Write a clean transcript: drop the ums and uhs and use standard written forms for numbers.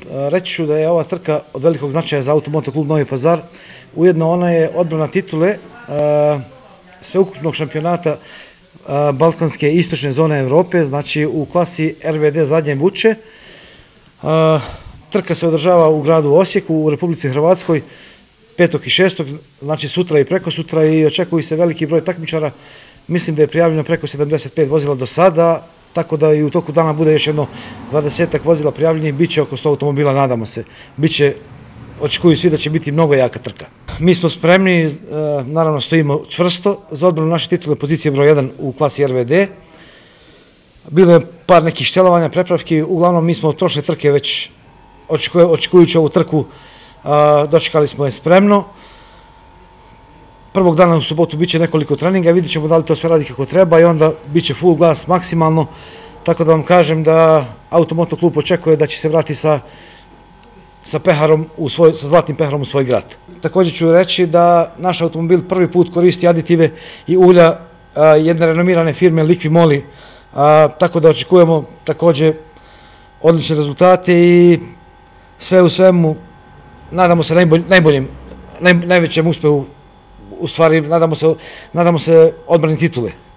Reći ću da je ova trka od velikog značaja za Automoto klub Novi Pazar. Ujedno ona je odbrana titule sveukupnog šampionata Balkanske istočne zone Evrope, znači u klasi RVD zadnje vuče. Trka se održava u gradu Osijeku u Republici Hrvatskoj 5. i 6. znači sutra i preko sutra, i očekuju se veliki broj takmičara. Mislim da je prijavljeno preko 75 vozila do sada, tako da i u toku dana bude još jedno 20-ak vozila prijavljenih, bit će oko 100 automobila, nadamo se. Očekuju svi da će biti mnogo jaka trka. Mi smo spremni, naravno stojimo čvrsto za odbranu naše titule pozicije broj 1 u klasi RVD. Bilo je par nekih štelovanja, prepravki, uglavnom mi smo od prošle trke već očekujući ovu trku dočekali smo je spremno. Prvog dana u subotu bit će nekoliko treninga, vidjet ćemo da li to sve radi kako treba i onda bit će full gas maksimalno, tako da vam kažem da Automoto klub očekuje da će se vratiti sa peharom sa zlatnim peharom u svoj grad. Također ću reći da naš automobil prvi put koristi aditive i ulja jedne renomirane firme Liqui Moly, tako da očekujemo također odlične rezultate i sve u svemu nadamo se najvećem uspehu, u stvari nadamo se odbrani titule.